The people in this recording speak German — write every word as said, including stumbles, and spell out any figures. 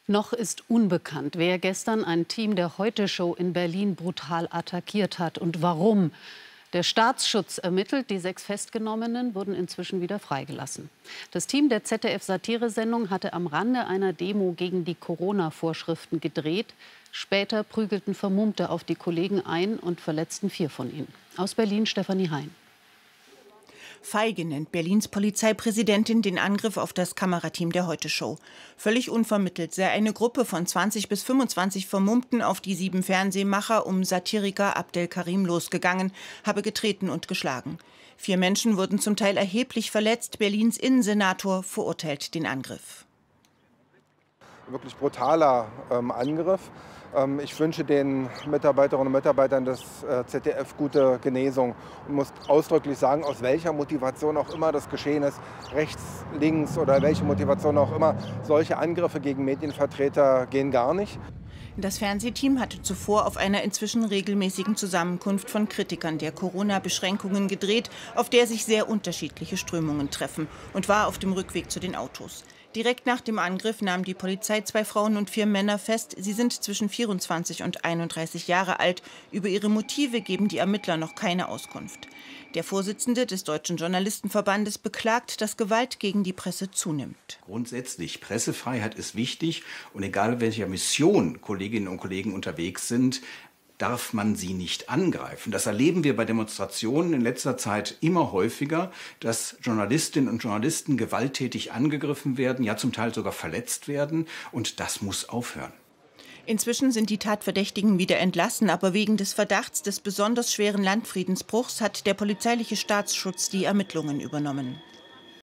Noch ist unbekannt, wer gestern ein Team der Heute-Show in Berlin brutal attackiert hat und warum. Der Staatsschutz ermittelt, die sechs Festgenommenen wurden inzwischen wieder freigelassen. Das Team der Z D F-Satiresendung hatte am Rande einer Demo gegen die Corona-Vorschriften gedreht. Später prügelten Vermummte auf die Kollegen ein und verletzten vier von ihnen. Aus Berlin Stefanie Hein. Feige nennt Berlins Polizeipräsidentin den Angriff auf das Kamerateam der Heute-Show. Völlig unvermittelt sei eine Gruppe von zwanzig bis fünfundzwanzig Vermummten auf die sieben Fernsehmacher um Satiriker Abdel Karim losgegangen, habe getreten und geschlagen. Vier Menschen wurden zum Teil erheblich verletzt. Berlins Innensenator verurteilt den Angriff. Wirklich brutaler ähm, Angriff. Ähm, ich wünsche den Mitarbeiterinnen und Mitarbeitern des äh, Z D F gute Genesung und muss ausdrücklich sagen, aus welcher Motivation auch immer das geschehen ist, rechts, links oder welche Motivation auch immer, solche Angriffe gegen Medienvertreter gehen gar nicht. Das Fernsehteam hatte zuvor auf einer inzwischen regelmäßigen Zusammenkunft von Kritikern der Corona-Beschränkungen gedreht, auf der sich sehr unterschiedliche Strömungen treffen, und war auf dem Rückweg zu den Autos. Direkt nach dem Angriff nahm die Polizei zwei Frauen und vier Männer fest. Sie sind zwischen vierundzwanzig und einunddreißig Jahre alt. Über ihre Motive geben die Ermittler noch keine Auskunft. Der Vorsitzende des Deutschen Journalistenverbandes beklagt, dass Gewalt gegen die Presse zunimmt. Grundsätzlich, Pressefreiheit ist wichtig und egal welcher Mission Kolleginnen und Kollegen unterwegs sind, darf man sie nicht angreifen. Das erleben wir bei Demonstrationen in letzter Zeit immer häufiger, dass Journalistinnen und Journalisten gewalttätig angegriffen werden, ja zum Teil sogar verletzt werden, und das muss aufhören. Inzwischen sind die Tatverdächtigen wieder entlassen, aber wegen des Verdachts des besonders schweren Landfriedensbruchs hat der polizeiliche Staatsschutz die Ermittlungen übernommen.